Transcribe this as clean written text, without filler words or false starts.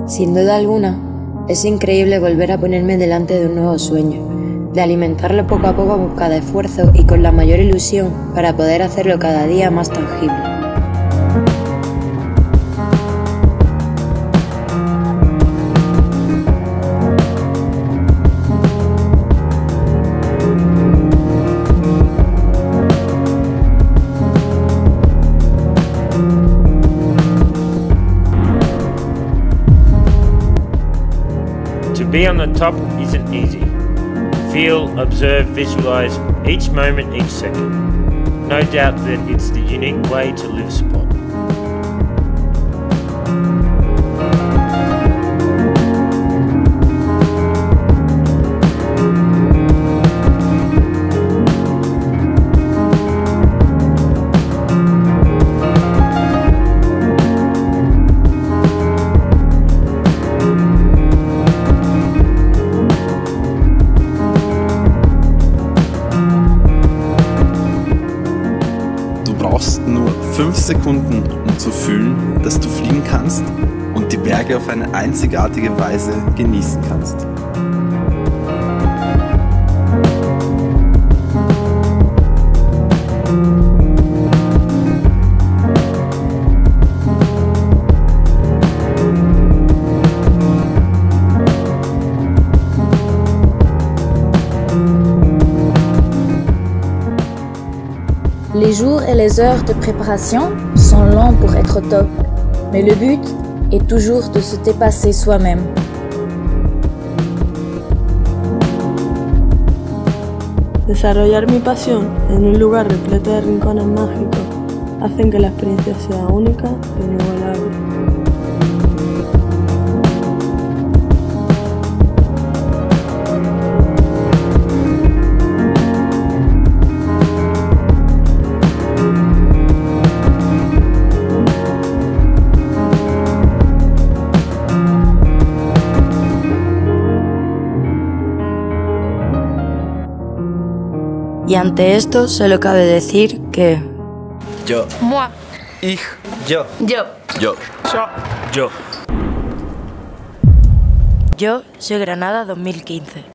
Sin duda alguna, es increíble volver a ponerme delante de un nuevo sueño, de alimentarlo poco a poco con cada esfuerzo y con la mayor ilusión para poder hacerlo cada día más tangible. To be on the top isn't easy. Feel, observe, visualize each moment, each second. No doubt that it's the unique way to live sport. Du brauchst nur 5 Sekunden, um zu fühlen, dass du fliegen kannst und die Berge auf eine einzigartige Weise genießen kannst. Les jours et les heures de préparation sont longs pour être au top, mais le but est toujours de se dépasser soi-même. Desarrollar mi pasión en un lugar repleto de rincones mágicos hacen que la experiencia sea única e inigualable. Y ante esto solo cabe decir que... Yo. Moi. Ich. Yo. Yo. Yo. Yo soy Granada 2015.